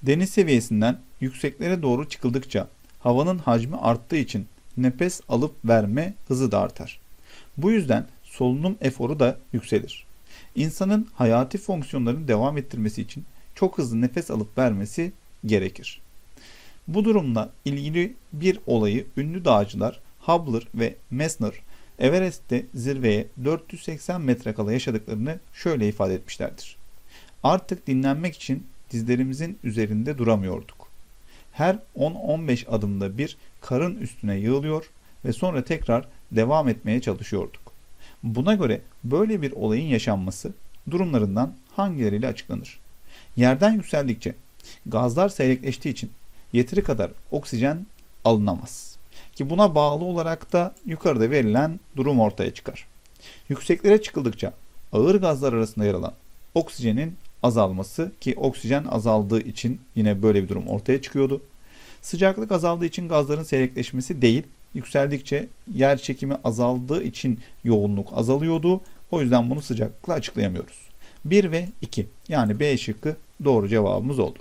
Deniz seviyesinden yükseklere doğru çıkıldıkça havanın hacmi arttığı için nefes alıp verme hızı da artar. Bu yüzden solunum eforu da yükselir. İnsanın hayati fonksiyonlarını devam ettirmesi için çok hızlı nefes alıp vermesi gerekir. Bu durumla ilgili bir olayı ünlü dağcılar Hubler ve Messner, Everest'te zirveye 480 metre kala yaşadıklarını şöyle ifade etmişlerdir. Artık dinlenmek için dizlerimizin üzerinde duramıyorduk. Her 10-15 adımda bir karın üstüne yığılıyor ve sonra tekrar devam etmeye çalışıyorduk. Buna göre böyle bir olayın yaşanması durumlarından hangileriyle açıklanır? Yerden yükseldikçe gazlar seyrekleştiği için yeteri kadar oksijen alınamaz. Ki buna bağlı olarak da yukarıda verilen durum ortaya çıkar. Yükseklere çıkıldıkça ağır gazlar arasında yer alan oksijenin azalması, ki oksijen azaldığı için yine böyle bir durum ortaya çıkıyordu. Sıcaklık azaldığı için gazların seyrekleşmesi değil, yükseldikçe yer çekimi azaldığı için yoğunluk azalıyordu. O yüzden bunu sıcaklıkla açıklayamıyoruz. 1 ve 2, yani B şıkkı doğru cevabımız oldu.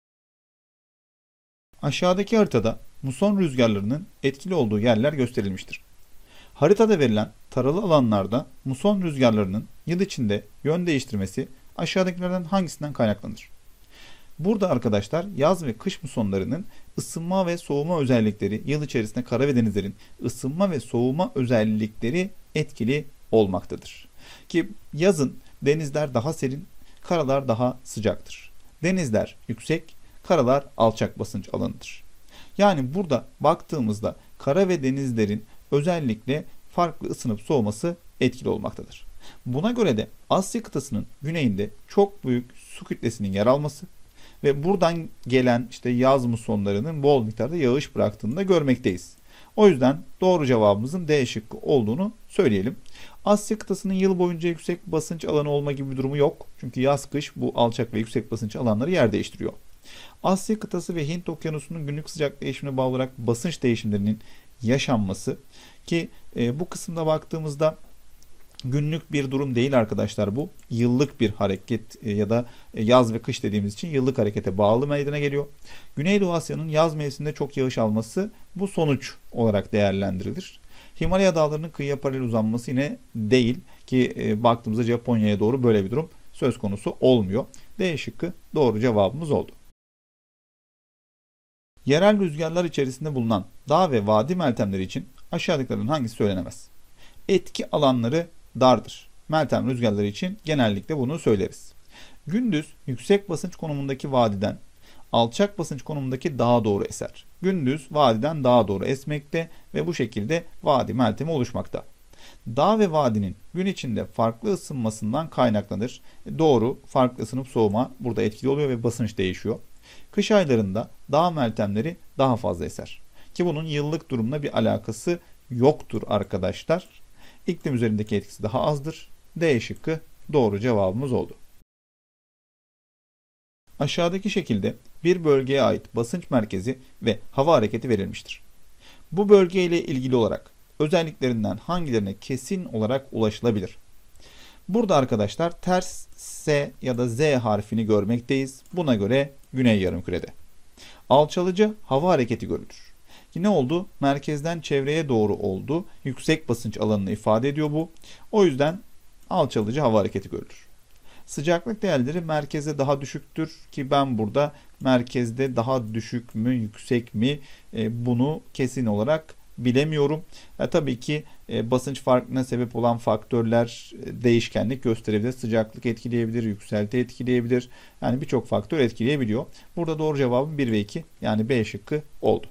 Aşağıdaki haritada muson rüzgarlarının etkili olduğu yerler gösterilmiştir. Haritada verilen taralı alanlarda muson rüzgarlarının yıl içinde yön değiştirmesi aşağıdakilerden hangisinden kaynaklanır? Burada arkadaşlar yaz ve kış musonlarının ısınma ve soğuma özellikleri, yıl içerisinde kara ve denizlerin ısınma ve soğuma özellikleri etkili olmaktadır. Ki yazın denizler daha serin, karalar daha sıcaktır. Denizler yüksek, karalar alçak basınç alanıdır. Yani burada baktığımızda kara ve denizlerin özellikle farklı ısınıp soğuması etkili olmaktadır. Buna göre de Asya kıtasının güneyinde çok büyük su kütlesinin yer alması ve buradan gelen yaz musonlarının bol miktarda yağış bıraktığını da görmekteyiz. O yüzden doğru cevabımızın D şıkkı olduğunu söyleyelim. Asya kıtasının yıl boyunca yüksek basınç alanı olma gibi bir durumu yok. Çünkü yaz kış bu alçak ve yüksek basınç alanları yer değiştiriyor. Asya kıtası ve Hint okyanusunun günlük sıcak değişimine bağlı olarak basınç değişimlerinin yaşanması, ki bu kısımda baktığımızda günlük bir durum değil arkadaşlar bu. Yıllık bir hareket ya da yaz ve kış dediğimiz için yıllık harekete bağlı meydana geliyor. Güneydoğu Asya'nın yaz mevsiminde çok yağış alması bu sonuç olarak değerlendirilir. Himalaya dağlarının kıyıya paralel uzanması yine değil, ki baktığımızda Japonya'ya doğru böyle bir durum söz konusu olmuyor. D şıkkı doğru cevabımız oldu. Yerel rüzgarlar içerisinde bulunan dağ ve vadi meltemleri için aşağıdakilerden hangisi söylenemez? Etki alanları dardır. Meltem rüzgarları için genellikle bunu söyleriz. Gündüz yüksek basınç konumundaki vadiden alçak basınç konumundaki dağa doğru eser. Gündüz vadiden dağa doğru esmekte ve bu şekilde vadi meltemi oluşmakta. Dağ ve vadinin gün içinde farklı ısınmasından kaynaklanır. Doğru, farklı ısınıp soğuma burada etkili oluyor ve basınç değişiyor. Kış aylarında dağ meltemleri daha fazla eser. Ki bunun yıllık durumla bir alakası yoktur arkadaşlar. İklim üzerindeki etkisi daha azdır. D şıkkı doğru cevabımız oldu. Aşağıdaki şekilde bir bölgeye ait basınç merkezi ve hava hareketi verilmiştir. Bu bölge ile ilgili olarak özelliklerinden hangilerine kesin olarak ulaşılabilir? Burada arkadaşlar ters S ya da Z harfini görmekteyiz. Buna göre Güney Yarımküre'de. Alçalıcı hava hareketi görülür. Ne oldu? Merkezden çevreye doğru oldu. Yüksek basınç alanını ifade ediyor bu. O yüzden alçalıcı hava hareketi görülür. Sıcaklık değerleri merkezde daha düşüktür, ki ben burada merkezde daha düşük mü yüksek mi bunu kesin olarak bilemiyorum. Tabii ki basınç farkına sebep olan faktörler değişkenlik gösterebilir. Sıcaklık etkileyebilir, yükselti etkileyebilir. Yani birçok faktör etkileyebiliyor. Burada doğru cevabım 1 ve 2, yani B şıkkı oldu.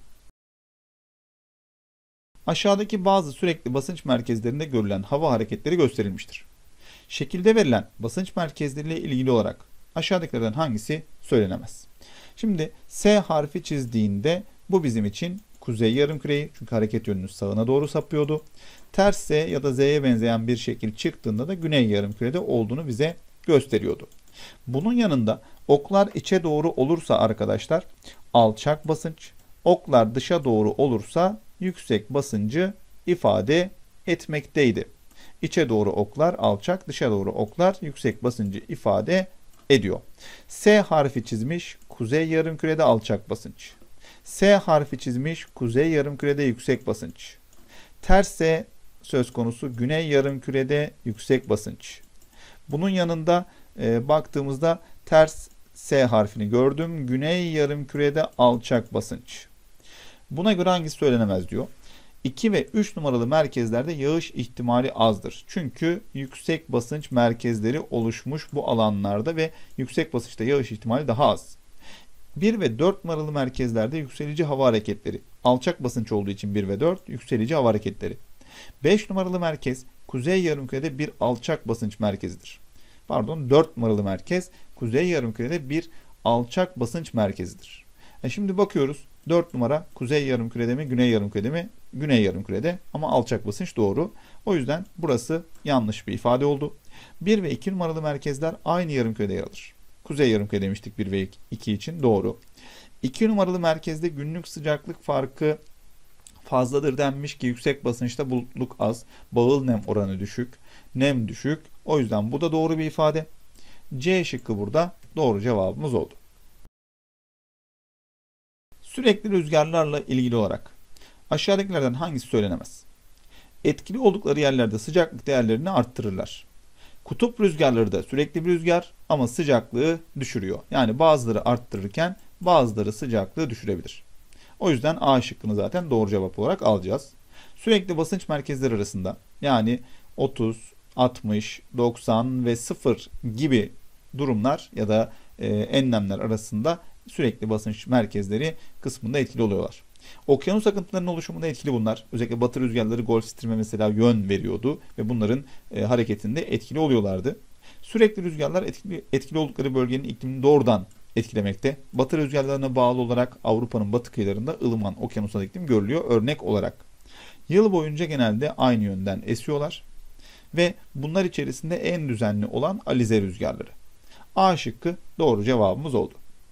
Aşağıdaki bazı sürekli basınç merkezlerinde görülen hava hareketleri gösterilmiştir. Şekilde verilen basınç merkezleriyle ilgili olarak aşağıdakilerden hangisi söylenemez? Şimdi S harfi çizdiğinde bu bizim için kuzey yarımküreyi, çünkü hareket yönünün sağına doğru sapıyordu. Ters S ya da Z'ye benzeyen bir şekil çıktığında da güney yarımkürede olduğunu bize gösteriyordu. Bunun yanında oklar içe doğru olursa arkadaşlar alçak basınç, oklar dışa doğru olursa yüksek basıncı ifade etmekteydi. İçe doğru oklar alçak, dışa doğru oklar yüksek basıncı ifade ediyor. S harfi çizmiş, kuzey yarımkürede alçak basınç. S harfi çizmiş, kuzey yarımkürede yüksek basınç. Ters S söz konusu, güney yarımkürede yüksek basınç. Bunun yanında baktığımızda ters S harfini gördüm. Güney yarımkürede alçak basınç. Buna göre hangisi söylenemez diyor. 2 ve 3 numaralı merkezlerde yağış ihtimali azdır. Çünkü yüksek basınç merkezleri oluşmuş bu alanlarda ve yüksek basınçta yağış ihtimali daha az. 1 ve 4 numaralı merkezlerde yükselici hava hareketleri. Alçak basınç olduğu için 1 ve 4 yükselici hava hareketleri. 5 numaralı merkez kuzey yarımkürede bir alçak basınç merkezidir. 4 numaralı merkez kuzey yarımkürede bir alçak basınç merkezidir. Şimdi bakıyoruz. 4 numara kuzey yarımkürede mi, güney yarımkürede mi? Güney yarımkürede ama alçak basınç doğru. O yüzden burası yanlış bir ifade oldu. 1 ve 2 numaralı merkezler aynı yarımkürede yer alır. Kuzey yarımküre demiştik 1 ve 2 için, doğru. 2 numaralı merkezde günlük sıcaklık farkı fazladır denmiş ki yüksek basınçta bulutluk az, bağıl nem oranı düşük, nem düşük. O yüzden bu da doğru bir ifade. C şıkkı burada doğru cevabımız oldu. Sürekli rüzgarlarla ilgili olarak aşağıdakilerden hangisi söylenemez? Etkili oldukları yerlerde sıcaklık değerlerini arttırırlar. Kutup rüzgarları da sürekli bir rüzgar ama sıcaklığı düşürüyor. Yani bazıları arttırırken bazıları sıcaklığı düşürebilir. O yüzden A şıkkını zaten doğru cevap olarak alacağız. Sürekli basınç merkezleri arasında yani 30, 60, 90 ve 0 gibi durumlar ya da enlemler arasında sürekli basınç merkezleri kısmında etkili oluyorlar. Okyanus akıntılarının oluşumunda etkili bunlar. Özellikle batı rüzgarları Gulf Stream'e mesela yön veriyordu ve bunların hareketinde etkili oluyorlardı. Sürekli rüzgarlar etkili oldukları bölgenin iklimini doğrudan etkilemekte. Batı rüzgarlarına bağlı olarak Avrupa'nın batı kıyılarında ılıman okyanusal iklim görülüyor örnek olarak. Yıl boyunca genelde aynı yönden esiyorlar ve bunlar içerisinde en düzenli olan alize rüzgarları. A şıkkı doğru cevabımız oldu.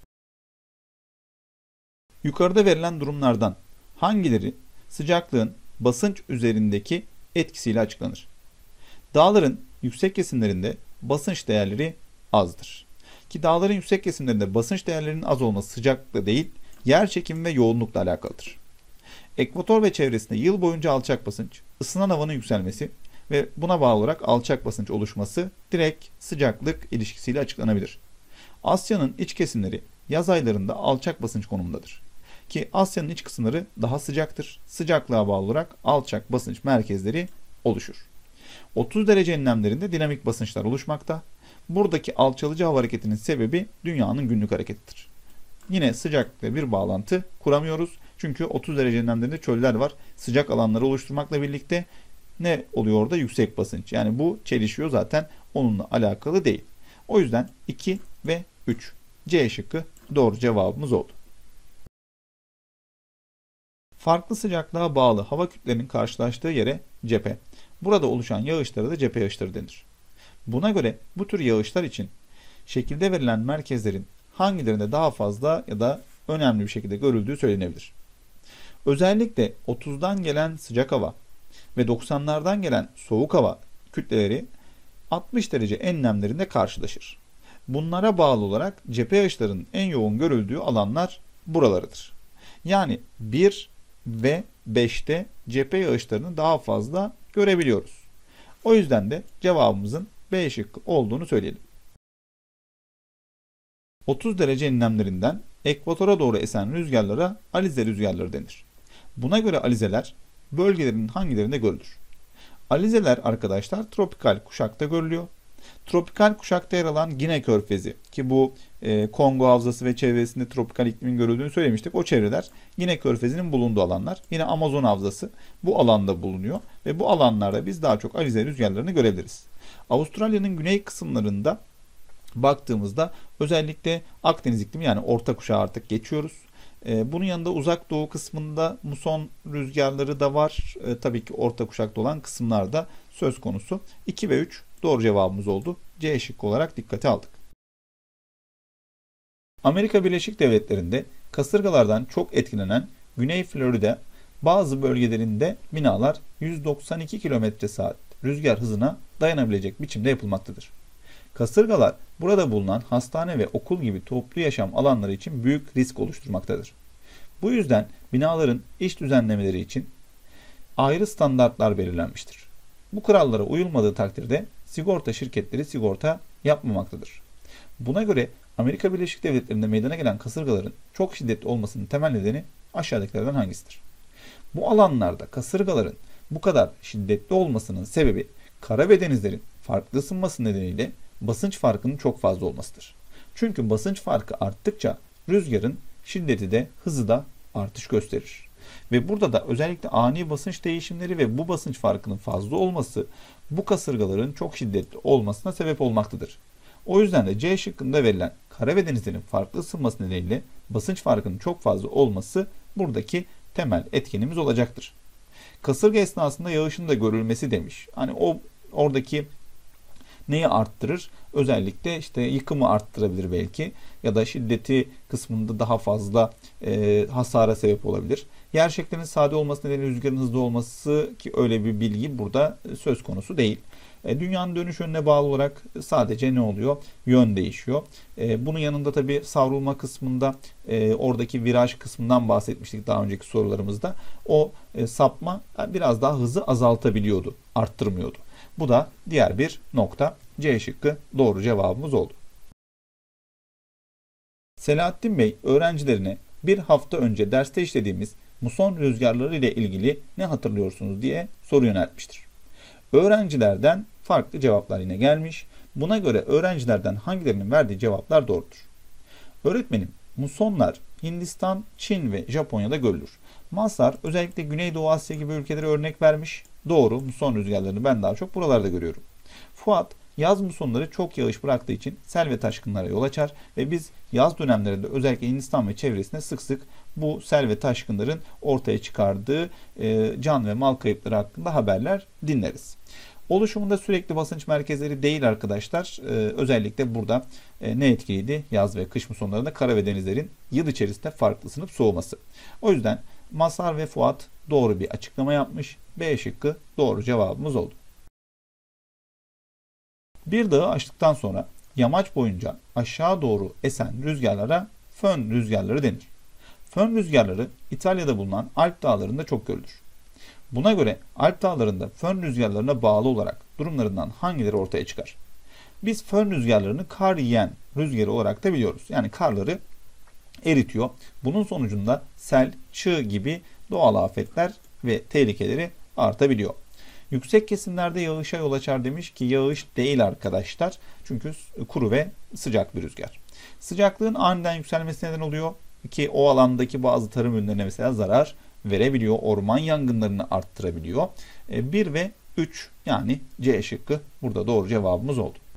Yukarıda verilen durumlardan hangileri sıcaklığın basınç üzerindeki etkisiyle açıklanır? Dağların yüksek kesimlerinde basınç değerleri azdır. Ki dağların yüksek kesimlerinde basınç değerlerinin az olması sıcaklıkla değil, yer çekimi ve yoğunlukla alakalıdır. Ekvator ve çevresinde yıl boyunca alçak basınç, ısınan havanın yükselmesi ve buna bağlı olarak alçak basınç oluşması direkt sıcaklık ilişkisiyle açıklanabilir. Asya'nın iç kesimleri yaz aylarında alçak basınç konumundadır. Ki Asya'nın iç kısımları daha sıcaktır. Sıcaklığa bağlı olarak alçak basınç merkezleri oluşur. 30 derece enlemlerinde dinamik basınçlar oluşmakta. Buradaki alçalıcı hava hareketinin sebebi dünyanın günlük hareketidir. Yine sıcaklıkla bir bağlantı kuramıyoruz. Çünkü 30 derece enlemlerinde çöller var. Sıcak alanları oluşturmakla birlikte ne oluyor orada? Yüksek basınç. Yani bu çelişiyor zaten, onunla alakalı değil. O yüzden 2 ve 3. C şıkkı doğru cevabımız oldu. Farklı sıcaklığa bağlı hava kütlelerinin karşılaştığı yere cephe. Burada oluşan yağışlara da cephe yağışları denir. Buna göre bu tür yağışlar için şekilde verilen merkezlerin hangilerinde daha fazla ya da önemli bir şekilde görüldüğü söylenebilir. Özellikle 30'dan gelen sıcak hava ve 90'lardan gelen soğuk hava kütleleri 60 derece enlemlerinde karşılaşır. Bunlara bağlı olarak cephe yağışlarının en yoğun görüldüğü alanlar buralarıdır. Yani 1 ve 5'te cephe yağışlarını daha fazla görebiliyoruz. O yüzden de cevabımızın B şıkkı olduğunu söyleyelim. 30 derece enlemlerinden ekvatora doğru esen rüzgarlara alize rüzgarları denir. Buna göre alizeler bölgelerin hangilerinde görülür? Alizeler arkadaşlar tropikal kuşakta görülüyor. Tropikal kuşakta yer alan Gine Körfezi ki bu Kongo Havzası ve çevresinde tropikal iklimin görüldüğünü söylemiştik. O çevreler Gine Körfezi'nin bulunduğu alanlar. Yine Amazon Havzası bu alanda bulunuyor ve bu alanlarda biz daha çok alize rüzgarlarını görebiliriz. Avustralya'nın güney kısımlarında baktığımızda özellikle Akdeniz iklimi yani orta kuşağı artık geçiyoruz. Bunun yanında uzak doğu kısmında muson rüzgarları da var. Tabii ki orta kuşakta olan kısımlarda söz konusu. 2 ve 3 doğru cevabımız oldu. C şıkkı olarak dikkate aldık. Amerika Birleşik Devletleri'nde kasırgalardan çok etkilenen Güney Florida bazı bölgelerinde binalar 192 km/saat rüzgar hızına dayanabilecek biçimde yapılmaktadır. Kasırgalar burada bulunan hastane ve okul gibi toplu yaşam alanları için büyük risk oluşturmaktadır. Bu yüzden binaların iç düzenlemeleri için ayrı standartlar belirlenmiştir. Bu kurallara uyulmadığı takdirde sigorta şirketleri sigorta yapmamaktadır. Buna göre Amerika Birleşik Devletleri'nde meydana gelen kasırgaların çok şiddetli olmasının temel nedeni aşağıdakilerden hangisidir? Bu alanlarda kasırgaların bu kadar şiddetli olmasının sebebi kara ve denizlerin farklı ısınması nedeniyle basınç farkının çok fazla olmasıdır. Çünkü basınç farkı arttıkça rüzgarın şiddeti de hızı da artış gösterir. Ve burada da özellikle ani basınç değişimleri ve bu basınç farkının fazla olması bu kasırgaların çok şiddetli olmasına sebep olmaktadır. O yüzden de C şıkkında verilen kara ve denizlerin farklı ısınması nedeniyle basınç farkının çok fazla olması buradaki temel etkenimiz olacaktır. Kasırga esnasında yağışın da görülmesi demiş. Hani oradaki neyi arttırır? Özellikle işte yıkımı arttırabilir belki ya da şiddeti kısmında daha fazla hasara sebep olabilir. Yer şekline sade olması nedeniyle rüzgarın hızlı olması ki öyle bir bilgi burada söz konusu değil. Dünyanın dönüş yönüne bağlı olarak sadece ne oluyor? Yön değişiyor. Bunun yanında tabii savrulma kısmında oradaki viraj kısmından bahsetmiştik daha önceki sorularımızda. O sapma biraz daha hızı azaltabiliyordu, arttırmıyordu. Bu da diğer bir nokta. C şıkkı doğru cevabımız oldu. Selahattin Bey öğrencilerine bir hafta önce derste işlediğimiz muson rüzgarları ile ilgili ne hatırlıyorsunuz diye soru yöneltmiştir. Öğrencilerden farklı cevaplar yine gelmiş. Buna göre öğrencilerden hangilerinin verdiği cevaplar doğrudur. Öğretmenim, musonlar Hindistan, Çin ve Japonya'da görülür. Mazhar özellikle Güneydoğu Asya gibi ülkelere örnek vermiş. Doğru, muson rüzgarlarını ben daha çok buralarda görüyorum. Fuat, yaz musonları çok yağış bıraktığı için sel ve taşkınlara yol açar ve biz yaz dönemlerinde özellikle Hindistan ve çevresinde sık sık bu sel ve taşkınların ortaya çıkardığı can ve mal kayıpları hakkında haberler dinleriz. Oluşumunda sürekli basınç merkezleri değil arkadaşlar. Özellikle burada ne etkiliydi? Yaz ve kış musonlarında kara ve denizlerin yıl içerisinde farklı ısınıp soğuması. O yüzden Mazhar ve Fuat doğru bir açıklama yapmış. B şıkkı doğru cevabımız oldu. Bir dağı aştıktan sonra yamaç boyunca aşağı doğru esen rüzgarlara fön rüzgarları denir. Fön rüzgarları İtalya'da bulunan Alp dağlarında çok görülür. Buna göre Alp dağlarında fön rüzgarlarına bağlı olarak durumlarından hangileri ortaya çıkar? Biz fön rüzgarlarını kar yiyen rüzgarı olarak da biliyoruz. Yani karları eritiyor. Bunun sonucunda sel, çığ gibi doğal afetler ve tehlikeleri artabiliyor. Yüksek kesimlerde yağışa yol açar demiş ki yağış değil arkadaşlar. Çünkü kuru ve sıcak bir rüzgar. Sıcaklığın aniden yükselmesi neden oluyor ki o alandaki bazı tarım ürünlerine mesela zarar verebiliyor. Orman yangınlarını arttırabiliyor. 1 ve 3 yani C şıkkı burada doğru cevabımız oldu.